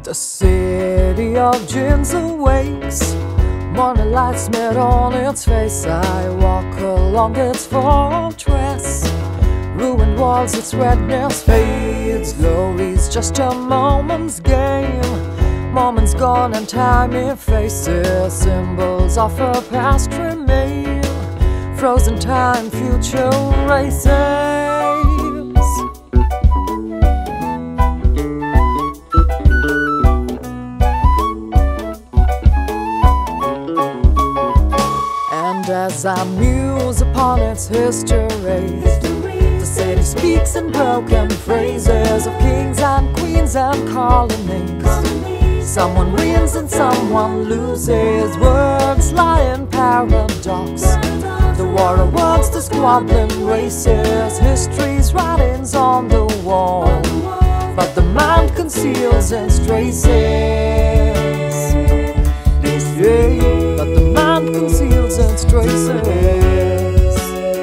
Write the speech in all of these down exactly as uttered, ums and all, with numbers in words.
The city of Djinns awakes, morning light smeared on its face. I walk along its fortress, ruined walls, its redness fades. Glory's just a moment's game, moments gone and time effaces. Symbols of a past remain, frozen time, future races. As I muse upon its history, the city speaks in broken phrases of kings and queens and colonies. Someone wins and someone loses, words lie in paradox. The war of words, the squabbling races, history's writings on the wall, but the mind conceals its traces. Yeah, but the mind conceals its traces.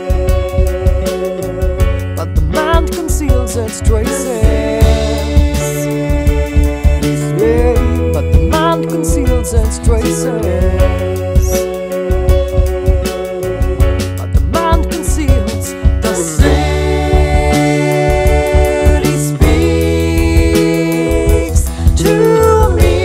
But the mind conceals its traces. Yeah, but the mind conceals its traces. But the mind conceals the city speaks to me.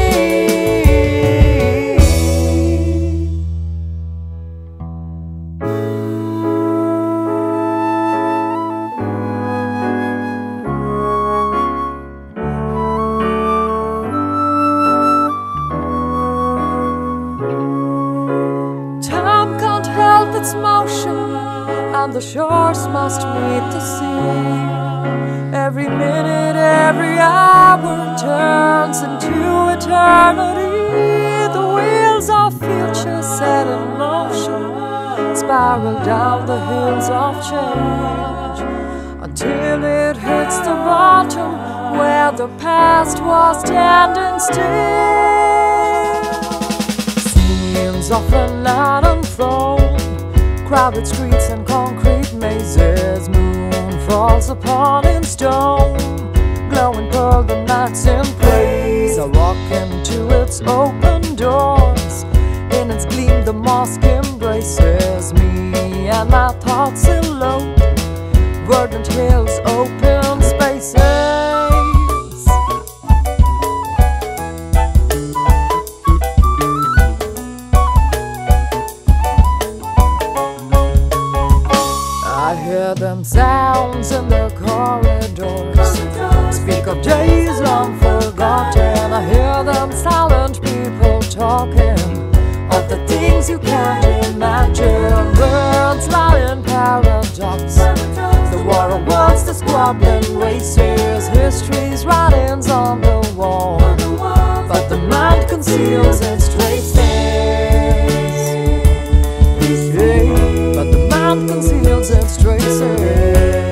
Its motion, and the shores must meet the sea. Every minute, every hour turns into eternity. The wheels of future set in motion spiral down the hills of change, until it hits the bottom where the past was standing still. Scenes of a night unfold, crowded streets and concrete mazes. Moon falls upon in stone, glowing pearl, the night's in praise. I walk into its open doors, in its gleam the mosque embraces me, and my thoughts elope, verdant hills, open spaces. I hear them sounds in the corridors, speak of days long forgotten. I hear them silent people talking of the things you can't imagine. Words lie in paradox, the war of words, the squabbling races, history's writings on the wall, but the mind conceals its traces. Yeah, but the mind conceals its traces.